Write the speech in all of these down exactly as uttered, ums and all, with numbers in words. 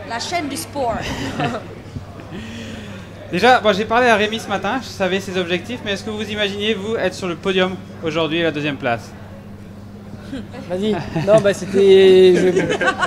la chaîne du sport. Déjà, bon, j'ai parlé à Rémi ce matin, je savais ses objectifs, mais est-ce que vous imaginiez, vous, être sur le podium aujourd'hui, la deuxième place? Vas-y. Non, bah c'était... Je...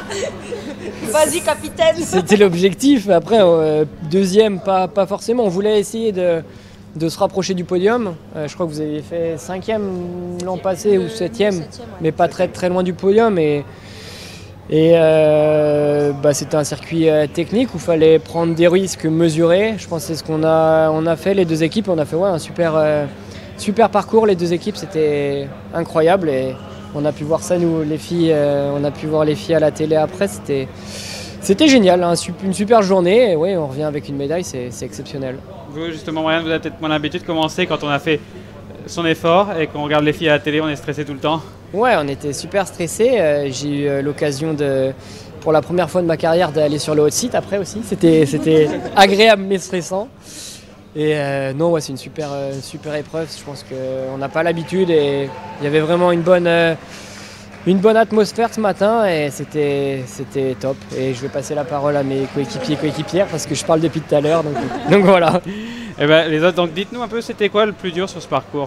Vas-y, capitaine. C'était l'objectif. Après, euh, deuxième, pas, pas forcément. On voulait essayer de, de se rapprocher du podium. Euh, je crois que vous avez fait cinquième l'an passé ou septième, septième ouais. mais pas très, très loin du podium. Et, et euh, bah, c'était un circuit euh, technique où il fallait prendre des risques mesurés. Je pense que c'est ce qu'on a, on a fait, les deux équipes. On a fait ouais, un super, euh, super parcours, les deux équipes. C'était incroyable. Et on a pu voir ça, nous, les filles. Euh, on a pu voir les filles à la télé après. C'était, c'était génial. Hein, une super journée. Et ouais, on revient avec une médaille. C'est, c'est exceptionnel. Vous, justement, Marianne, vous avez peut-être moins l'habitude de commencer quand on a fait son effort et qu'on regarde les filles à la télé, on est stressé tout le temps. Ouais, on était super stressés. Euh, j'ai eu euh, l'occasion de, pour la première fois de ma carrière, d'aller sur le hot seat après aussi. C'était, c'était agréable mais stressant. Et euh, non, ouais, c'est une super, euh, super épreuve. Je pense qu'on n'a pas l'habitude et il y avait vraiment une bonne, euh, une bonne atmosphère ce matin et c'était, c'était top. Et je vais passer la parole à mes coéquipiers et coéquipières parce que je parle depuis tout à l'heure. Donc, donc voilà. Et ben, les autres, donc dites-nous un peu, c'était quoi le plus dur sur ce parcours?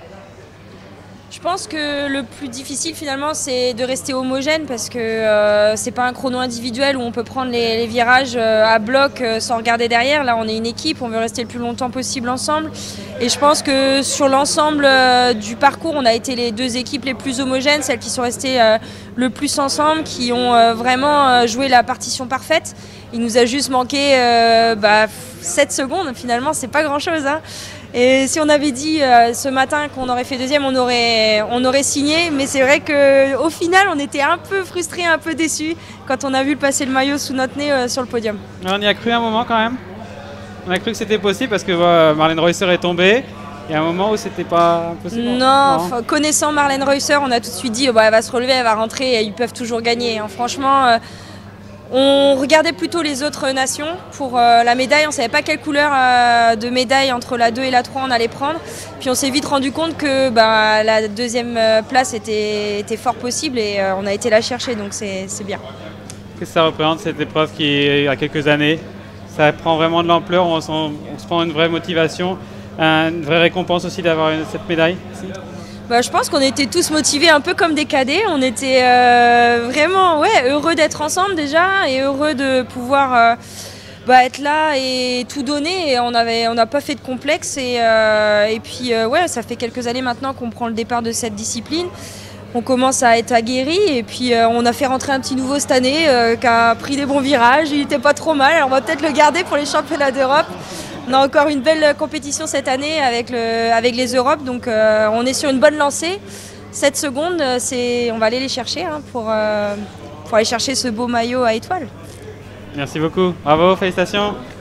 Je pense que le plus difficile finalement c'est de rester homogène parce que euh, c'est pas un chrono individuel où on peut prendre les, les virages euh, à bloc euh, sans regarder derrière. Là on est une équipe, on veut rester le plus longtemps possible ensemble et je pense que sur l'ensemble euh, du parcours on a été les deux équipes les plus homogènes, celles qui sont restées euh, le plus ensemble, qui ont euh, vraiment euh, joué la partition parfaite. Il nous a juste manqué euh, bah, sept secondes finalement, c'est pas grand chose hein. Et si on avait dit euh, ce matin qu'on aurait fait deuxième, on aurait, on aurait signé. Mais c'est vrai qu'au final, on était un peu frustrés, un peu déçus quand on a vu passer le maillot sous notre nez euh, sur le podium. On y a cru un moment quand même. On a cru que c'était possible parce que euh, Marlène Reusser est tombée. Il y a un moment où c'était pas possible. Non, non. Connaissant Marlène Reusser, on a tout de suite dit oh, bah, elle va se relever, elle va rentrer, et ils peuvent toujours gagner. Hein. Franchement, euh, on regardait plutôt les autres nations pour euh, la médaille. On ne savait pas quelle couleur euh, de médaille entre la deux et la trois on allait prendre. Puis on s'est vite rendu compte que bah, la deuxième place était, était fort possible et euh, on a été la chercher, donc c'est, c'est bien. Qu'est-ce que ça représente cette épreuve qui, il y a quelques années, ça prend vraiment de l'ampleur, on, on, on se prend une vraie motivation, une vraie récompense aussi d'avoir une, cette médaille ici. Bah, je pense qu'on était tous motivés un peu comme des cadets. On était euh, vraiment ouais, heureux d'être ensemble déjà et heureux de pouvoir euh, bah, être là et tout donner. Et on avait, on n'a pas fait de complexe. Et, euh, et puis euh, ouais, ça fait quelques années maintenant qu'on prend le départ de cette discipline. On commence à être aguerri et puis euh, on a fait rentrer un petit nouveau cette année euh, qui a pris des bons virages. Il n'était pas trop mal. Alors on va peut-être le garder pour les championnats d'Europe. On a encore une belle compétition cette année avec, le, avec les Europes, donc euh, on est sur une bonne lancée. sept secondes, c'est, on va aller les chercher hein, pour, euh, pour aller chercher ce beau maillot à étoiles. Merci beaucoup, bravo, félicitations.